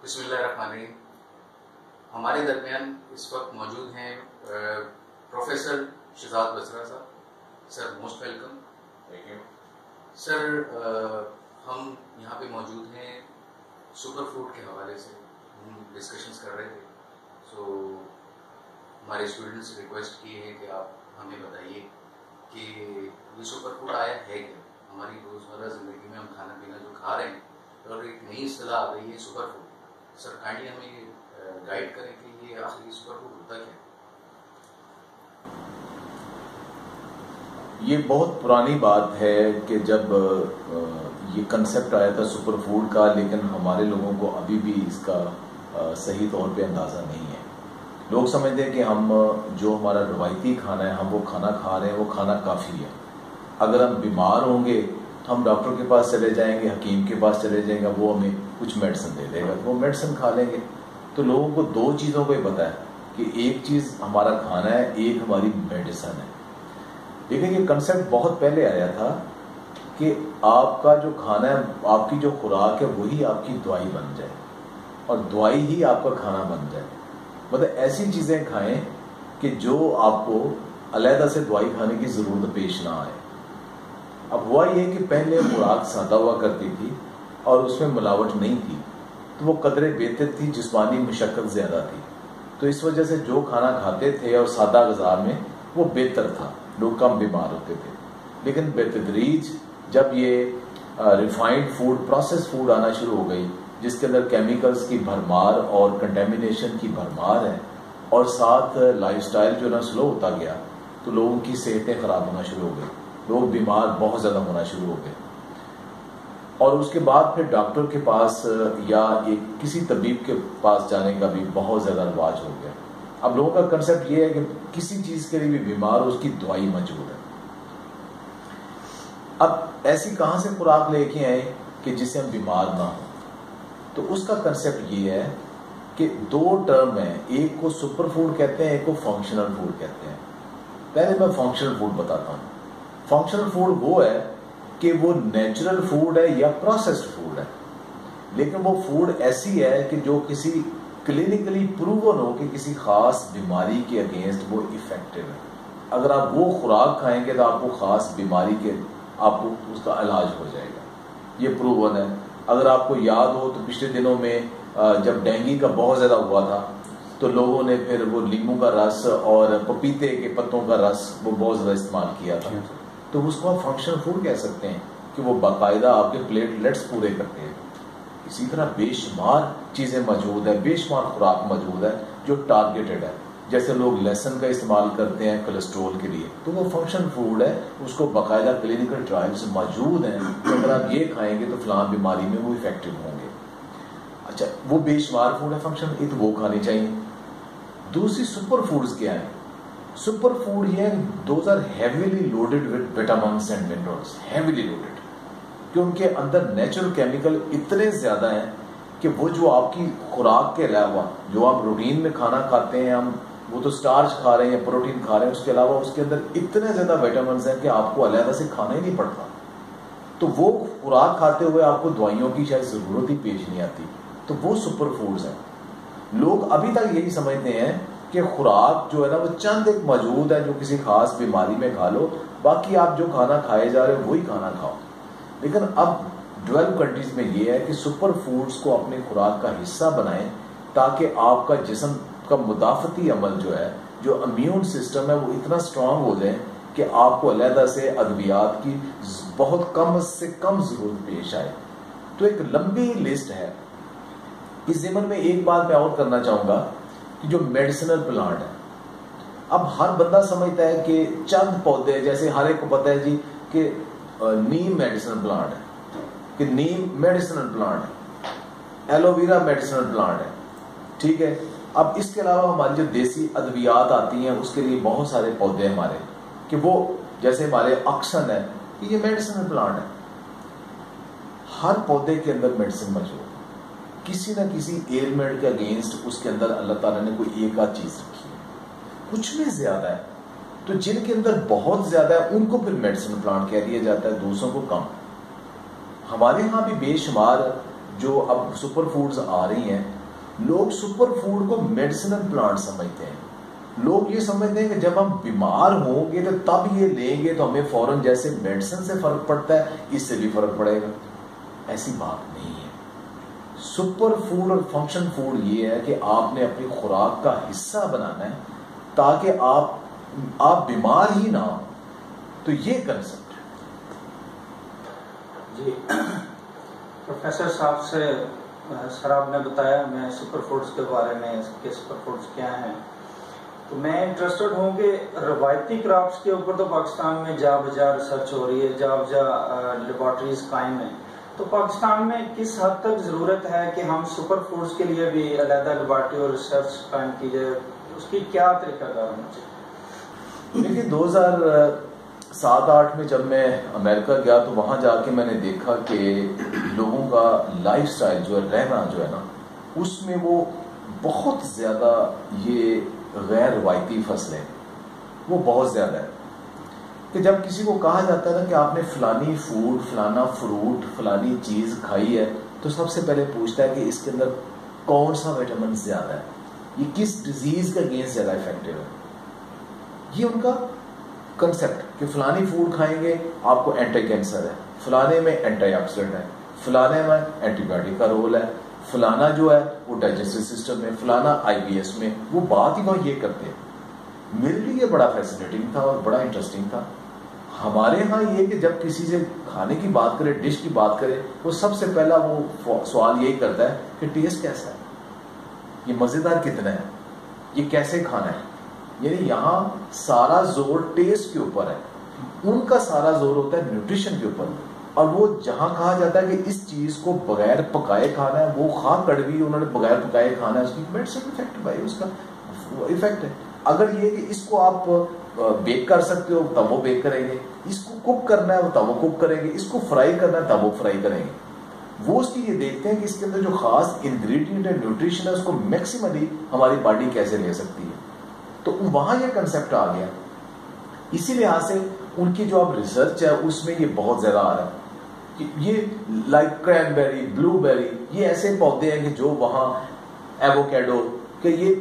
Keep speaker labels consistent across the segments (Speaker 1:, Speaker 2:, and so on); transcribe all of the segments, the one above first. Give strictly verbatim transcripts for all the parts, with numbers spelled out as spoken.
Speaker 1: بسم اللہ الرحمن الرحیم. ہمارے درمیان اس وقت موجود ہیں پروفیسر شہزاد بسرا صاحب. Sir most welcome.
Speaker 2: Thank you
Speaker 1: sir. ہم یہاں پہ موجود ہیں سپر فوڈ کے حوالے سے ہم ڈسکشنز کر رہے تھے. سو ہمارے اسٹوڈنٹس سے ریکویسٹ کی ہے کہ آپ ہمیں بتائیے کہ یہ سپر فوڈ آیا ہے کیا. ہماری روزمرہ زندگی میں ہم کھانا پینا جو کھا رہے ہیں اور ایک نئی اصطلاح آ گئی ہے سپر فوڈ. سر کائنڈلی ہمیں یہ گائیڈ کریں کہ یہ آخری سپر فوڈ ہوتا کیا ہے.
Speaker 2: یہ بہت پرانی بات ہے کہ جب یہ کنسیپٹ آیا تھا سپر فوڈ کا، لیکن ہمارے لوگوں کو ابھی بھی اس کا صحیح طور پہ اندازہ نہیں ہے. لوگ سمجھتے ہیں کہ ہم جو ہمارا روایتی کھانا ہے ہم وہ کھانا کھا رہے ہیں، وہ کھانا کافی ہے. اگر ہم بیمار ہوں گے تو ہم ڈاکٹر کے پاس چلے جائیں گے، حکیم کے پاس چلے جائیں گے، وہ ہمیں کچھ میڈیسن دے دے گا، وہ میڈیسن کھا لیں گے. تو لوگوں کو دو چیزوں کو ہی پتہ ہے کہ ایک چیز ہمارا کھانا ہے، ایک ہماری میڈیسن ہے. دیکھیں یہ کنسیپٹ بہت پہلے آیا تھا کہ آپ کا جو کھانا ہے، آپ کی جو خوراک ہے وہی آپ کی دوائی بن جائے اور دوائی ہی آپ کا کھانا بن جائے. مطلب ایسی چیزیں کھائیں کہ جو آپ کو علیحدہ سے دوائی کھانے کی ضرورت پیش نہ آئے. اب ہوا یہ کہ پہلے خوراک سادہ ہوا کرتی تھی اور اس میں ملاوٹ نہیں تھی، تو وہ قدرے بہتر تھی، جسمانی مشقت زیادہ تھی. تو اس وجہ سے جو کھانا کھاتے تھے اور سادہ غذا میں وہ بہتر تھا، لوگ کم بیمار ہوتے تھے. لیکن بتدریج جب یہ ریفائنڈ فوڈ، پروسیس فوڈ آنا شروع ہو گئی جس کے اندر کیمیکلز کی بھرمار اور کنٹیمنیشن کی بھرمار ہے، اور ساتھ لائف سٹائل جو نا سلو ہوتا گیا، تو لوگوں کی صحتیں خراب ہونا شروع ہو گئی، لوگ بیمار بہت زیادہ ہونا شروع ہو گئے. اور اس کے بعد پھر ڈاکٹر کے پاس یا ایک کسی طبیب کے پاس جانے کا بھی بہت زیادہ رواج ہو گیا. اب لوگوں کا کنسیپٹ یہ ہے کہ کسی چیز کے لیے بھی بیمار ہو اس کی دوائی موجود ہے. اب ایسی کہاں سے خوراک لے کے آئے کہ جس سے ہم بیمار نہ ہوں؟ تو اس کا کنسیپٹ یہ ہے کہ دو ٹرم ہیں، ایک کو سپر فوڈ کہتے ہیں، ایک کو فنکشنل فوڈ کہتے ہیں. پہلے میں فنکشنل فوڈ بتاتا ہوں. فنکشنل فوڈ وہ ہے کہ وہ نیچرل فوڈ ہے یا پروسیسڈ فوڈ ہے، لیکن وہ فوڈ ایسی ہے کہ جو کسی کلینکلی پروون ہو کہ کسی خاص بیماری کے اگینسٹ وہ افیکٹو ہے. اگر آپ وہ خوراک کھائیں گے تو آپ کو خاص بیماری کے آپ کو اس کا علاج ہو جائے گا، یہ پروون ہے. اگر آپ کو یاد ہو تو پچھلے دنوں میں جب ڈینگی کا بہت زیادہ ہوا تھا تو لوگوں نے پھر وہ لیموں کا رس اور پپیتے کے پتوں کا رس وہ بہت زیادہ استعمال کیا تھا. تو اس کو آپ فنکشنل فوڈ کہہ سکتے ہیں کہ وہ باقاعدہ آپ کے پلیٹلیٹس پورے کرتے ہیں. اسی طرح بے شمار چیزیں موجود ہیں، بے شمار خوراک موجود ہے جو ٹارگیٹڈ ہے. جیسے لوگ لہسن کا استعمال کرتے ہیں کولیسٹرول کے لیے، تو وہ فنکشنل فوڈ ہے، اس کو باقاعدہ کلینکل ٹرائلز موجود ہیں کہ اگر آپ یہ کھائیں گے تو فلاں بیماری میں وہ افیکٹو ہوں گے. اچھا وہ بے شمار فوڈ ہے فنکشنل، یہ تو وہ کھانی چاہیے. دوسری سپر فوڈز کیا ہیں؟ سپر فوڈ یہ ہے those are heavily loaded with vitamins and minerals, heavily loaded, کہ ان کے اندر نیچرل کیمیکل اتنے زیادہ ہیں کہ وہ جو آپ کی خوراک کے علاوہ جو آپ روٹین میں کھانا کھاتے ہیں، ہم وہ تو سٹارچ کھا رہے ہیں یا پروٹین کھا رہے ہیں، اس کے علاوہ اس کے اندر اتنے زیادہ وٹامنس ہیں کہ آپ کو علیحدہ سے کھانا ہی نہیں پڑتا. تو وہ خوراک کھاتے ہوئے آپ کو دوائیوں کی شاید ضرورت ہی پیش نہیں آتی. تو وہ سپر فوڈز ہیں. لوگ ابھی تک یہی سمجھتے ہیں کہ خوراک جو ہے نا وہ چند ایک موجود ہے جو کسی خاص بیماری میں کھا لو، باقی آپ جو کھانا کھائے جا رہے ہو وہی کھانا کھاؤ. لیکن اب ڈویلپ کنٹریز میں یہ ہے کہ سپر فوڈز کو اپنی خوراک کا حصہ بنائیں تاکہ آپ کا جسم کا مدافعتی عمل جو ہے، جو امیون سسٹم ہے، وہ اتنا اسٹرانگ ہو جائے کہ آپ کو علیحدہ سے ادویات کی بہت کم سے کم ضرورت پیش آئے. تو ایک لمبی لسٹ ہے. اس ضمن میں ایک بات میں اور کرنا چاہوں گا کہ جو میڈیسنل پلانٹ ہے، اب ہر بندہ سمجھتا ہے کہ چند پودے، جیسے ہر ایک کو پتہ ہے جی کہ نیم میڈیسنل پلانٹ ہے، کہ نیم میڈیسنل پلانٹ ہے، ایلو ویرا میڈیسنل پلانٹ ہے، ٹھیک ہے. اب اس کے علاوہ ہماری جو دیسی ادویات آتی ہیں اس کے لیے بہت سارے پودے ہیں ہمارے، کہ وہ جیسے ہمارے اکسن ہے کہ یہ میڈیسنل پلانٹ ہے. ہر پودے کے اندر میڈیسن موجود ہے، کسی نہ کسی ایلمنٹ کے اگینسٹ اس کے اندر اللہ تعالیٰ نے کوئی ایک آدھ چیز رکھی ہے. کچھ میں زیادہ ہے تو جن کے اندر بہت زیادہ ہے ان کو پھر میڈیسن پلانٹ کہہ دیا جاتا ہے، دوسروں کو کم. ہمارے ہاں بھی بے شمار جو اب سپر فوڈز آ رہی ہیں، لوگ سپر فوڈ کو میڈیسنل پلانٹ سمجھتے ہیں. لوگ یہ سمجھتے ہیں کہ جب ہم بیمار ہوں گے تو تب یہ لیں گے تو ہمیں فوراً جیسے میڈیسن سے فرق پڑتا ہے اس سے بھی فرق پڑے گا. ایسی بات نہیں ہے. سپر فوڈ اور فنکشن فوڈ یہ ہے کہ آپ نے اپنی خوراک کا حصہ بنانا ہے تاکہ آپ آپ بیمار ہی نہ ہوں. تو یہ کنسپٹ ہے.
Speaker 3: جی پروفیسر صاحب سے سر آپ نے بتایا میں سپر فوڈز کے بارے میں کہ سپر فوڈز کیا ہیں، تو میں انٹرسٹڈ ہوں کہ روایتی کراپس کے اوپر تو پاکستان میں جا بجا ریسرچ ہو رہی ہے، جا بجا لیبارٹریز قائم ہیں، تو پاکستان میں کس حد تک ضرورت ہے کہ ہم سپر فوڈز کے لیے بھی علیحدہ لیبارٹری اور ریسرچ قائم کی جائے، اس کی کیا طریقہ کار ہونا چاہیے؟
Speaker 2: دیکھیے دو ہزار سات آٹھ میں جب میں امریکہ گیا تو وہاں جا کے میں نے دیکھا کہ لوگوں کا لائف سٹائل جو ہے، رہنا جو ہے نا، اس میں وہ بہت زیادہ یہ غیر روایتی فصلیں وہ بہت زیادہ ہے. کہ جب کسی کو کہا جاتا ہے نا کہ آپ نے فلانی فوڈ، فلانا فروٹ، فلانی چیز کھائی ہے، تو سب سے پہلے پوچھتا ہے کہ اس کے اندر کون سا وٹامن زیادہ ہے، یہ کس ڈیزیز کا اگینسٹ زیادہ افیکٹو ہے. یہ ان کا کنسپٹ کہ فلانی فوڈ کھائیں گے آپ کو اینٹی کینسر ہے، فلانے میں اینٹی آکسیڈنٹ ہے، فلانے میں اینٹی بایوٹک کا رول ہے، فلانا جو ہے وہ ڈائجسٹو سسٹم میں، فلانا آئی بی ایس میں. وہ بات ہی وہ یہ کرتے ہیں. میرے لیے یہ بڑا فیسنیٹنگ تھا اور بڑا انٹرسٹنگ تھا. ہمارے ہاں یہ کہ جب کسی سے کھانے کی بات کرے، ڈش کی بات کرے، وہ سب سے پہلا وہ سوال یہی کرتا ہے کہ ٹیسٹ کیسا ہے، یہ مزیدار کتنا ہے، یہ کیسے کھانا ہے. یعنی یہاں سارا زور ٹیسٹ کے اوپر ہے، ان کا سارا زور ہوتا ہے نیوٹریشن کے اوپر. اور وہ جہاں کہا جاتا ہے کہ اس چیز کو بغیر پکائے کھانا ہے، وہ خواہ کڑوی انہوں نے بغیر پکائے کھانا ہے، اس کی میڈیسن افیکٹ بھائی اس کا افیکٹ ہے. اگر یہ کہ اس کو آپ بیک کر سکتے ہو تب وہ بیک کریں گے، اس کو کوک کرنا ہے تب وہ کوک کریں گے، اس کو فرائی کرنا ہے تب وہ فرائی کریں گے. وہ اس کی یہ دیکھتے ہیں کہ اس کے اندر جو خاص انگریڈینٹ ہے، نیوٹریشن ہے، اس کو میکسیملی ہماری باڈی کیسے لے سکتی ہے. تو وہاں یہ کنسپٹ آ گیا. اسی لحاظ سے ان کی جو اب ریسرچ ہے اس میں یہ بہت زیادہ آ رہا ہے کہ یہ لائک کرین بیری، بلو بیری، یہ ایسے پودے ہیں کہ جو وہاں ایووکیڈو کہ یہ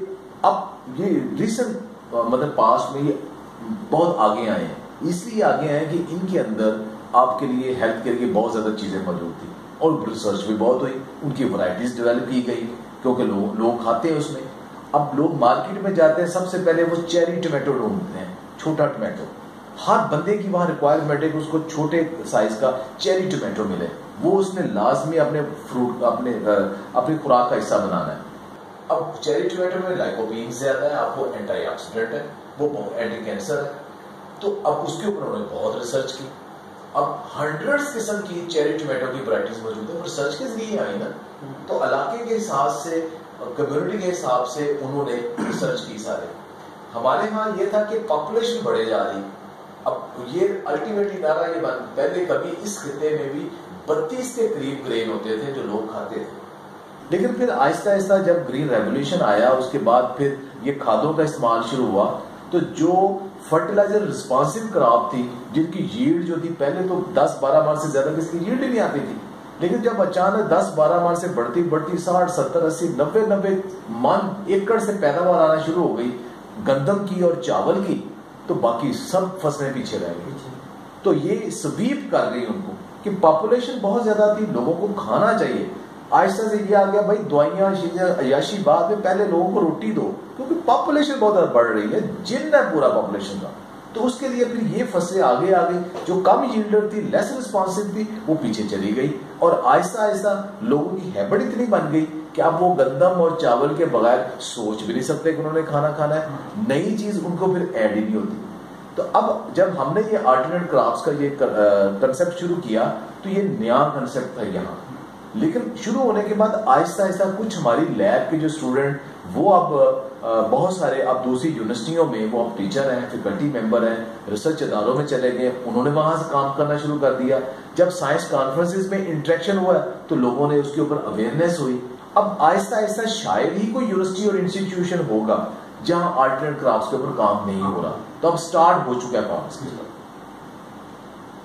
Speaker 2: اب یہ ریسنٹ مطلب پاسٹ میں یہ بہت آگے آئے ہیں. اس لیے آگے آئے کہ ان کے اندر آپ کے لیے ہیلتھ کیئر کی بہت زیادہ چیزیں موجود تھیں اور ریسرچ بھی بہت ہوئی، ان کی ورائٹیز ڈیولپ کی گئی کیونکہ لوگ لوگ کھاتے ہیں اس میں. اب لوگ مارکیٹ میں جاتے ہیں، سب سے پہلے وہ چیری ٹمیٹو ڈھونڈتے ہیں، چھوٹا ٹمیٹو. ہر بندے کی وہاں ریکوائرمنٹ ہے کہ اس کو چھوٹے سائز کا چیری ٹمیٹو ملے. وہ اس نے لازمی اپنے فروٹ اپنے اپنی خوراک کا حصہ بنانا ہے. اب چیری ٹمیٹو میں لائکوپین زیادہ ہے، آپ کو اینٹی آکسیڈنٹ ہے، وہ اینٹی کینسر ہے. تو اب اس کے اوپر انہوں نے بہت ریسرچ کی. اب ہنڈریڈ قسم کی چیری ٹمیٹو کی ورائٹیز موجود ہیں. ریسرچ کے ذریعے آئی نا، تو علاقے کے حساب سے، کمیونٹی کے حساب سے انہوں نے ریسرچ کی. سارے ہمارے ہاں یہ تھا کہ پاپولیشن بڑھے جا رہی. اب یہ الٹیمیٹلی نعرہ یہ بات، پہلے کبھی اس خطے میں بھی بتیس کے قریب گرین ہوتے تھے جو لوگ کھاتے تھے، لیکن پھر آہستہ آہستہ جب گرین ریولیوشن آیا اس کے بعد پھر یہ کھادوں کا استعمال شروع ہوا. تو جو فرٹیلائزر رسپانسو کراپ تھی جن کی ییلڈ جو تھی پہلے تو دس بارہ ماہ سے زیادہ کس کی ییلڈ ہی نہیں آتی تھی، لیکن جب اچانک دس بارہ ماہ سے بڑھتی بڑھتی ساٹھ ستر اسی نبے نبے من ایکڑ سے پیداوار آنا شروع ہو گئی گندم کی اور چاول کی، تو باقی سب فصلیں پیچھے رہ گئی. تو یہ سویپ کر رہی ان کو کہ پاپولیشن بہت زیادہ تھی، لوگوں کو کھانا چاہیے. آہستہ سے یہ آ گیا بھائی دوائیاں عیاشی بعد میں، پہلے لوگوں کو روٹی دو کیونکہ پاپولیشن بہت زیادہ بڑھ رہی ہے، جن ہے پورا پاپولیشن کا. تو اس کے لیے پھر یہ فصلیں آگے آگے جو کم ییلڈر تھی، لیس رسپانسو تھی، وہ پیچھے چلی گئی. اور آہستہ آہستہ لوگوں کی ہیبٹ اتنی بن گئی کہ اب وہ گندم اور چاول کے بغیر سوچ بھی نہیں سکتے کہ انہوں نے کھانا کھانا ہے. نئی چیز ان کو پھر ایڈ ہی نہیں ہوتی. تو اب جب ہم نے یہ آلٹرنیٹ کراپس کا یہ کنسپٹ شروع کیا تو یہ نیا کنسپٹ تھا یہاں. لیکن شروع ہونے کے بعد آہستہ آہستہ کچھ ہماری لیب کے جو اسٹوڈنٹ وہ اب بہت سارے اب دوسری یونیورسٹیوں میں وہ اب ٹیچر ہیں، فیکلٹی ممبر ہیں، ریسرچ اداروں میں چلے گئے، انہوں نے وہاں سے کام کرنا شروع کر دیا. جب سائنس کانفرنسز میں انٹریکشن ہوا تو لوگوں نے اس کے اوپر اویئرنیس ہوئی. اب آہستہ آہستہ شاید ہی کوئی یونیورسٹی اور انسٹیٹیوشن ہوگا جہاں آلٹرنیٹ کراپس کے اوپر کام نہیں ہو رہا. تو اب سٹارٹ ہو چکا ہے کام اس کے.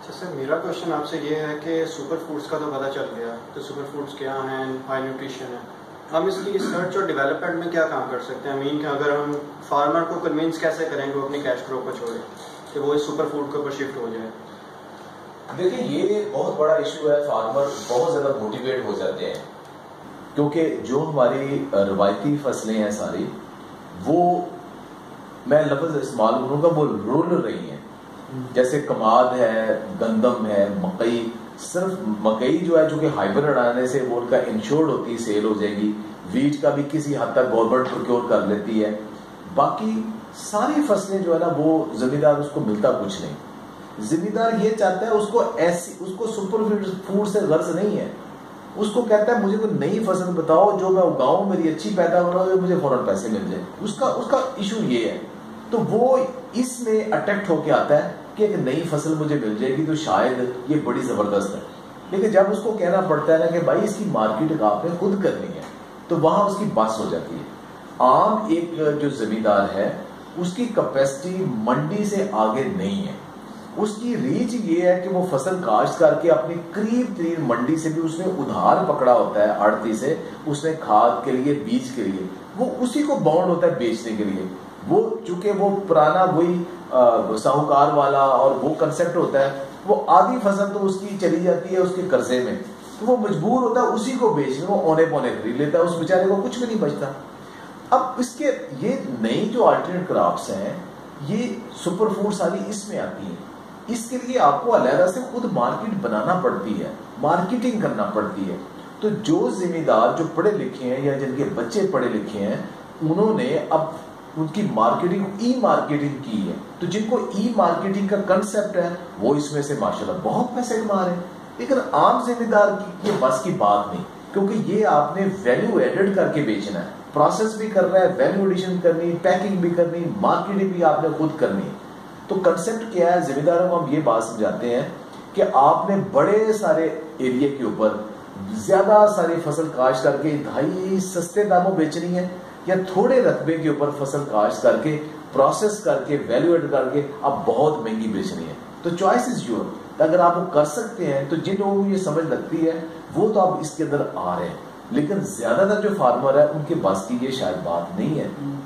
Speaker 4: سر میرا کوشچن آپ سے یہ ہے کہ سپر فوڈس کا تو پتہ چل گیا کہ سپر فوڈس کیا ہیں، ہائی نیوٹریشن ہے، ہم اس کی ریسرچ اور ڈیولپمنٹ میں کیا کام کر سکتے ہیں؟ I mean کہ اگر ہم فارمر کو کنوینس کیسے کریں کہ وہ اپنی کیش کرو کو چھوڑے کہ وہ اس سپر فوڈ کے اوپر شفٹ ہو جائے؟
Speaker 2: دیکھیں یہ بہت بڑا ایشو ہے، فارمر بہت زیادہ موٹیویٹ ہو جاتے ہیں کیونکہ جو ہماری روایتی فصلیں ہیں ساری وہ میں لفظ استعمال کروں گا وہ رول رہی ہیں، جیسے کماد ہے، گندم ہے، مکئی، صرف مکئی جو ہے جو کہ ہائیبرڈ آنے سے وہ ان کا انشورڈ ہوتی ہے، سیل ہو جائے گی، ویٹ کا بھی کسی حد تک گورنمنٹ پروکیور کر لیتی ہے، باقی ساری فصلیں جو ہے نا وہ زمیندار اس کو ملتا کچھ نہیں، زمیندار یہ چاہتا ہے اس کو ایسی اس کو سپر فوڈ سے غرض نہیں ہے، اس کو کہتا ہے مجھے کوئی نئی فصل بتاؤ جو میں اگاؤں، میری اچھی پیداوار ہو، مجھے فوراً پیسے مل جائیں، اس کا اس کا ایشو یہ ہے، تو وہ اس میں اٹیکٹ ہو کے آتا ہے کہ ایک نئی فصل مجھے مل جائے گی تو شاید یہ بڑی زبردست ہے، لیکن جب اس کو کہنا پڑتا ہے نا کہ بھائی اس کی مارکیٹ آپ نے خود کرنی ہے تو وہاں اس کی بس ہو جاتی ہے۔ عام ایک جو زمیندار ہے اس کی کیپیسٹی منڈی سے آگے نہیں ہے، اس کی ریچ یہ ہے کہ وہ فصل کاشت کر کے اپنی قریب ترین منڈی سے بھی اس نے ادھار پکڑا ہوتا ہے آڑتی سے، اس نے کھاد کے لیے، بیج کے لیے، وہ اسی کو باؤنڈ ہوتا ہے بیچنے کے لیے، وہ چونکہ وہ پرانا وہی ساہوکار والا اور وہ کنسپٹ ہوتا ہے، وہ آدھی فصل تو اس کی چلی جاتی ہے اس کے قرضے میں، تو وہ مجبور ہوتا ہے اسی کو بیچنے، وہ اونے پونے خرید لیتا ہے، اس بیچارے کو کچھ بھی نہیں بچتا۔ اب اس کے یہ نئی جو آلٹرنیٹ کراپس ہیں یہ سپر فوڈ ساری اس میں آتی ہیں، اس کے لیے آپ کو علیحدہ سے خود مارکیٹ بنانا پڑتی ہے، مارکیٹنگ کرنا پڑتی ہے، تو جو ذمہ دار جو پڑھے لکھے ہیں یا جن کے بچے پڑھے لکھے ہیں انہوں نے اب ان کی مارکیٹنگ ای مارکیٹنگ کی ہے، تو جن کو ای مارکیٹنگ کا کنسپٹ ہے وہ اس میں سے ماشاءاللہ بہت پیسے کما رہے ہیں، لیکن عام ذمہ دار کی یہ بس کی بات نہیں، کیونکہ یہ آپ نے ویلیو ایڈڈ کر کے بیچنا ہے، پروسیس بھی کرنا ہے، ویلیو ایڈیشن کرنی، پیکنگ بھی کرنی، مارکیٹنگ بھی آپ نے خود کرنی ہے۔ تو کنسپٹ کیا ہے؟ ذمہ داروں کو ہم یہ بات سمجھاتے ہیں کہ آپ نے بڑے سارے ایریا کے اوپر زیادہ ساری فصل کاشت کر کے انتہائی سستے داموں بیچنی ہے، یا تھوڑے رقبے کے اوپر فصل کاشت کر کے پروسیس کر کے ویلیو ایڈ کر کے اب بہت مہنگی بیچنی ہے۔ تو چوائس از یور، اگر آپ وہ کر سکتے ہیں تو جن لوگوں کو یہ سمجھ لگتی ہے وہ تو اب اس کے اندر آ رہے ہیں، لیکن زیادہ تر جو فارمر ہے ان کے پاس کی یہ شاید بات نہیں ہے۔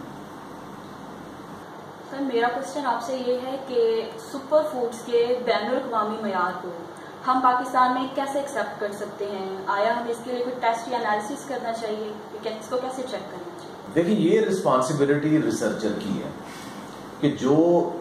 Speaker 5: سر میرا کوشچن آپ سے یہ ہے کہ سپر فوڈز کے بین الاقوامی معیار کو ہم پاکستان میں کیسے ایکسیپٹ کر سکتے ہیں؟ آیا ہمیں اس کے لیے کوئی ٹیسٹ یا انالیسس کرنا چاہیے کہ اس کو کیسے چیک کرنا چاہیے؟
Speaker 2: دیکھیں یہ رسپانسبلٹی ریسرچر کی ہے کہ جو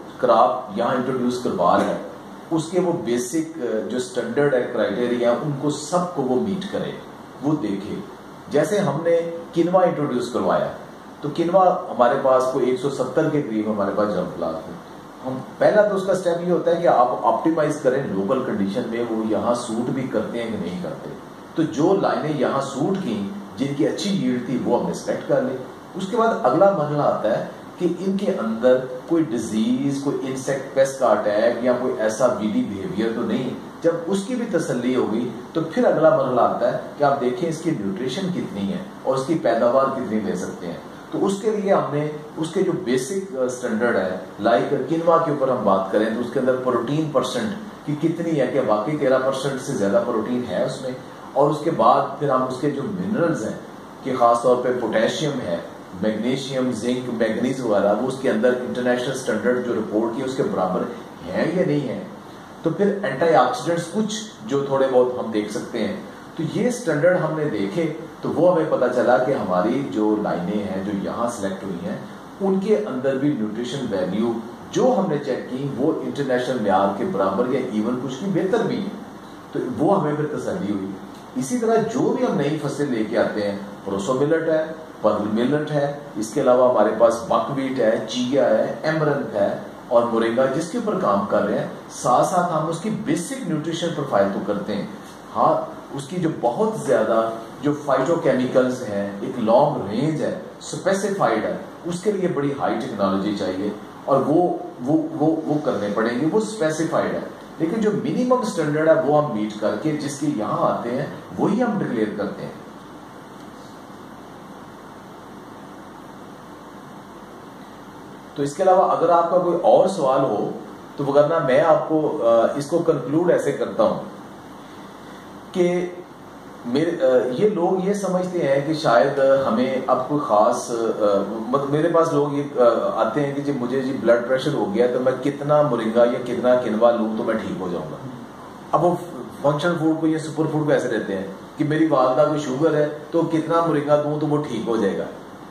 Speaker 2: کراپ یہاں انٹروڈیوس کروا رہا ہے اس کے وہ بیسک جو سٹینڈرڈ ہے، کرائیٹیریا، ان کو سب کو وہ میٹ کرے، وہ دیکھے۔ جیسے ہم نے کنوا انٹروڈیوس کروایا تو کنوا ہمارے پاس کوئی ایک سو ستر کے قریب ہمارے پاس جرم پلاٹ ہے، ہم پہلا تو اس کا سٹیپ یہ ہوتا ہے کہ آپ آپٹیمائز کریں لوکل کنڈیشن میں وہ یہاں سوٹ بھی کرتے ہیں کہ نہیں کرتے، تو جو لائنیں یہاں سوٹ کی جن کی اچھی ییلڈ تھی وہ ہم نے سلیکٹ کر لی۔ اس کے بعد اگلا مرحلہ آتا ہے کہ ان کے اندر کوئی ڈیزیز، کوئی انسیکٹ پیسٹ کا اٹیک یا کوئی ایسا ویڈی بیہیویئر تو نہیں۔ جب اس کی بھی تسلی ہوگی تو پھر اگلا مرحلہ آتا ہے کہ آپ دیکھیں اس کی نیوٹریشن کتنی ہے اور اس کی پیداوار کتنی لے سکتے ہیں۔ تو اس کے لیے ہم نے اس کے جو بیسک سٹینڈرڈ ہے، لائک کنوا کے اوپر ہم بات کریں تو اس کے اندر پروٹین پرسنٹ کی کتنی ہے کہ واقعی تیرہ پرسنٹ سے زیادہ پروٹین ہے اس میں، اور اس کے بعد پھر ہم اس کے جو منرلز ہیں کہ خاص طور پہ پوٹیشیم ہے، میگنیشیم، زنک، میگنیز وغیرہ، وہ اس کے اندر انٹرنیشنل سٹینڈرڈ جو رپورٹ کی اس کے برابر ہیں یا نہیں ہیں۔ تو پھر اینٹی آکسیڈنٹس کچھ جو تھوڑے بہت ہم دیکھ سکتے ہیں، تو یہ سٹینڈرڈ ہم نے دیکھے تو وہ ہمیں پتہ چلا کہ ہماری جو لائنیں ہیں جو یہاں سلیکٹ ہوئی ہیں ان کے اندر بھی نیوٹریشن ویلیو جو ہم نے چیک کی وہ انٹرنیشنل معیار کے برابر یا ایون کچھ بھی بہتر بھی ہیں، تو وہ ہمیں پھر تسلی ہوئی۔ اسی طرح جو بھی ہم نئی فصلیں لے کے آتے ہیں، پروسو ملٹ ہے، پرل ملٹ ہے، اس کے علاوہ ہمارے پاس بک ویٹ ہے، چیا ہے، ایمرنتھ ہے اور مورنگا جس کے اوپر کام کر رہے ہیں، ساتھ ساتھ ہم اس کی بیسک نیوٹریشن پروفائل تو کرتے ہیں، ہاں اس کی جو بہت زیادہ جو فائٹو کیمیکلز ہیں، ایک لانگ رینج ہے، اسپیسیفائڈ ہے، اس کے لیے بڑی ہائی ٹیکنالوجی چاہیے اور وہ وہ وہ وہ کرنے پڑیں گے، وہ اسپیسیفائڈ ہے، لیکن جو منیمم سٹینڈرڈ ہے وہ ہم میٹ کر کے جس کے یہاں آتے ہیں وہی ہم ڈکلیئر کرتے ہیں۔ تو اس کے علاوہ اگر آپ کا کوئی اور سوال ہو تو وغیرہ میں آپ کو اس کو کنکلوڈ ایسے کرتا ہوں کہ میرے یہ لوگ یہ سمجھتے ہیں کہ شاید ہمیں اب کوئی خاص مطلب میرے پاس لوگ یہ آتے ہیں کہ جی مجھے جی بلڈ پریشر ہو گیا تو میں کتنا مرنگا یا کتنا کنوا لوں تو میں ٹھیک ہو جاؤں گا. اب وہ فنکشن فوڈ کو یا سپر فوڈ کو ایسے رہتے ہیں کہ میری والدہ کو شوگر ہے تو کتنا مرنگا دوں تو وہ ٹھیک ہو جائے گا.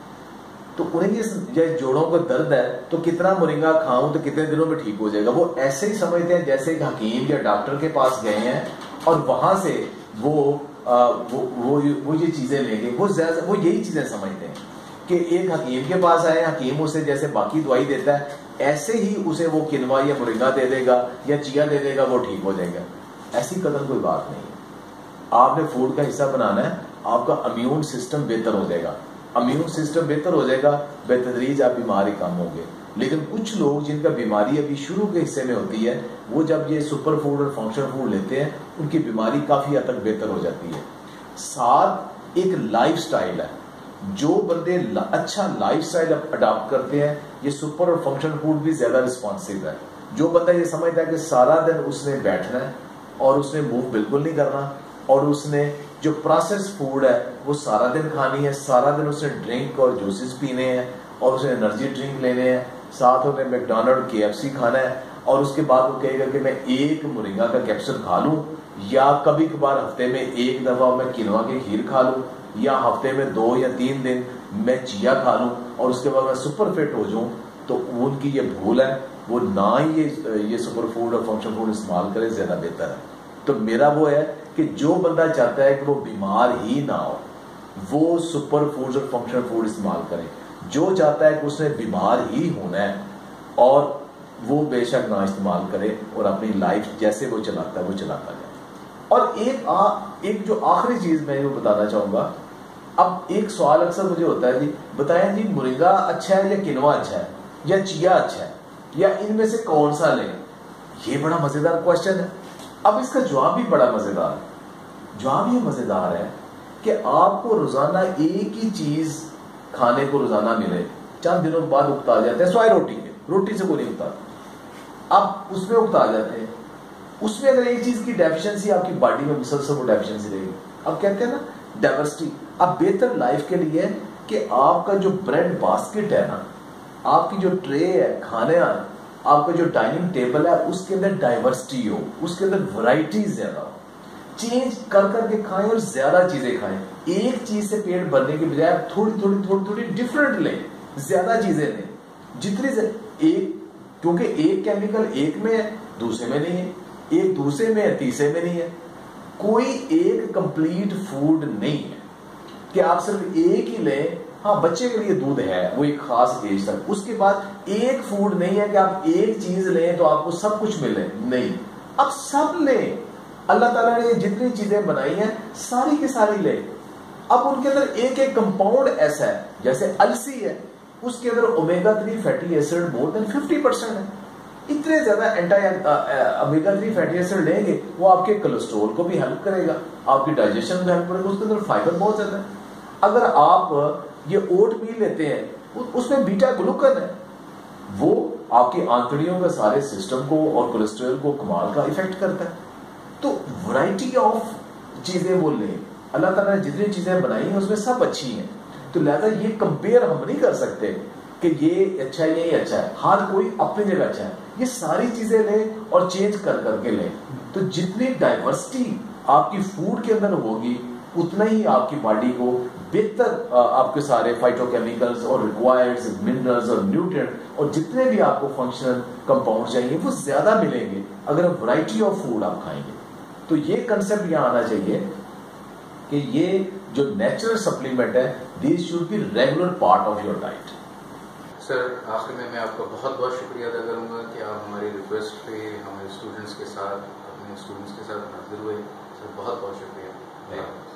Speaker 2: تو انہیں یہ جوڑوں کا درد ہے تو کتنا مرنگا کھاؤں تو کتنے دنوں میں ٹھیک ہو جائے گا. وہ ایسے ہی سمجھتے ہیں جیسے کہ حکیم یا ڈاکٹر کے پاس گئے ہیں اور وہاں سے وہ آ, وہ, وہ, وہ یہ چیزیں لیں گے. وہ زیادہ وہ یہی چیزیں سمجھتے ہیں کہ ایک حکیم کے پاس آئے, حکیم اسے جیسے باقی دوائی دیتا ہے ایسے ہی اسے وہ کنوا یا مرنگا دے دے گا یا چیا دے دے گا, وہ ٹھیک ہو جائے گا. ایسی قدر کوئی بات نہیں ہے. آپ نے فوڈ کا حصہ بنانا ہے, آپ کا امیون سسٹم بہتر ہو جائے گا. امیون سسٹم بہتر ہو جائے گا, بتدریج آپ بیماری کم ہوں گے. لیکن کچھ لوگ جن کا بیماری ابھی شروع کے حصے میں ہوتی ہے وہ جب یہ سپر فوڈ اور فنکشن فوڈ لیتے ہیں ان کی بیماری کافی حد تک بہتر ہو جاتی ہے. ساتھ ایک لائف سٹائل ہے, جو بندے اچھا لائف سٹائل اڈاپٹ کرتے ہیں یہ سپر اور فنکشن فوڈ بھی زیادہ رسپانسو ہے. جو بندہ یہ سمجھتا ہے کہ سارا دن اس نے بیٹھنا ہے اور اس نے موو بالکل نہیں کرنا اور اس نے جو پروسیس فوڈ ہے وہ سارا دن کھانی ہے, سارا دن اس نے ڈرنک اور جوسز پینے ہیں اور اسے انرجی ڈرنک لینے ہیں, ساتھ میں میک ڈونلڈ کے ایف سی کھانا ہے اور اس کے بعد وہ کہے گا کہ میں ایک مرنگا کا کیپسول کھا لوں یا کبھی کبھار ہفتے میں ایک دفعہ میں کنوا کی کھیر کھا لوں یا ہفتے میں دو یا تین دن میں چیا کھا لوں اور اس کے بعد میں سپر فٹ ہو جاؤں. تو ان کی یہ بھول ہے, وہ نہ ہی یہ یہ سپر فوڈ اور فنکشن فوڈ استعمال کرے, زیادہ بہتر ہے. تو میرا وہ ہے کہ جو بندہ چاہتا ہے کہ وہ بیمار ہی نہ ہو وہ سپر فوڈ اور فنکشن فوڈ استعمال کرے. جو چاہتا ہے کہ اس نے بیمار ہی ہونا ہے اور وہ بے شک نہ استعمال کرے اور اپنی لائف جیسے وہ چلاتا ہے وہ چلاتا جائے. اور ایک آ, ایک جو آخری چیز میں وہ بتانا چاہوں گا. اب ایک سوال اکثر مجھے ہوتا ہے جی بتائیں جی مرنگا اچھا ہے یا کنوا اچھا ہے یا چیا اچھا ہے یا ان میں سے کون سا لیں. یہ بڑا مزیدار کوشچن ہے. اب اس کا جواب بھی بڑا مزیدار ہے. جواب یہ مزیدار ہے کہ آپ کو روزانہ ایک ہی چیز کھانے کو روزانہ ملے, چند دنوں بعد اکتا جاتے ہیں سوائے روٹی کے, روٹی سے کوئی نہیں اکتا, اب اس میں اکتا جاتے ہیں. اس میں اگر ایک چیز کی ڈیفیشنسی آپ کی باڈی میں مسلسل وہ ڈیفیشنسی رہے گی. اب کہتے ہیں نا ڈائیورسٹی. اب بہتر لائف کے لیے کہ آپ کا جو بریڈ باسکٹ ہے نا, آپ کی جو ٹرے ہے کھانے, آپ کا جو ڈائننگ ٹیبل ہے اس کے اندر ڈائیورسٹی ہو, اس کے اندر ورائٹی زیادہ ہو. چینج کر کر کے کھائیں اور زیادہ چیزیں کھائیں. ایک چیز سے پیٹ بھرنے کے بجائے تھوڑی تھوڑی تھوڑی تھوڑی ڈفرنٹ لیں, زیادہ چیزیں لیں. جتنی سے ایک, کیونکہ ایک کیمیکل ایک میں ہے دوسرے میں نہیں ہے, ایک دوسرے میں ہے تیسرے میں نہیں ہے. کوئی ایک کمپلیٹ فوڈ نہیں ہے کہ آپ صرف ایک ہی لیں. ہاں بچے کے لیے دودھ ہے وہ ایک خاص ایج تک, اس کے بعد ایک فوڈ نہیں ہے کہ آپ ایک چیز لیں تو آپ کو سب کچھ ملے, نہیں. اب سب لیں. اللہ تعالیٰ نے جتنی چیزیں بنائی ہیں ساری کی ساری لیں. اب ان کے اندر ایک ایک کمپاؤنڈ ایسا ہے, جیسے السی ہے اس کے اندر omega three fatty acid more than fifty percent ہے. اتنے زیادہ anti omega three fatty acid لیں گے وہ آپ کے کولیسٹرول کو بھی ہیلپ کرے گا, آپ کی ڈائجیشن میں ہیلپ کرے گا. اس کے اندر فائبر بہت زیادہ ہے. اگر آپ یہ اوٹ میل لیتے ہیں اس میں بیٹا گلوکن ہے, وہ آپ کی آنتڑیوں کے سارے سسٹم کو اور کولیسٹرول کو کمال کا افیکٹ کرتا ہے. تو ورائٹی آف چیزیں وہ لیں. اللہ تعالیٰ نے جتنی چیزیں بنائی ہیں اس میں سب اچھی ہیں. تو لہذا یہ کمپیئر ہم نہیں کر سکتے کہ یہ اچھا ہے یہ اچھا ہے. ہر کوئی اپنی جگہ اچھا ہے. یہ ساری چیزیں لیں اور چینج کر کر کے لیں. تو جتنی ڈائیورسٹی آپ کی فوڈ کے اندر ہوگی اتنا ہی آپ کی باڈی کو بہتر آپ کے سارے فائٹو کیمیکلز اور ریکوائرڈ منرلز اور نیوٹرینٹ اور جتنے بھی آپ کو فنکشنل کمپاؤنڈ چاہیے وہ زیادہ ملیں گے اگر ورائٹی آف فوڈ آپ کھائیں گے. تو یہ کنسپٹ یہاں آنا چاہیے کہ یہ جو نیچرل سپلیمنٹ ہے these should be regular part of your diet.
Speaker 1: Sir آخر میں میں آپ کا بہت بہت شکریہ ادا کروں گا کہ آپ ہماری ریکویسٹ پہ ہمارے اسٹوڈنٹس کے ساتھ اپنے اسٹوڈنٹس کے ساتھ حاضر ہوئے. سر بہت بہت شکریہ.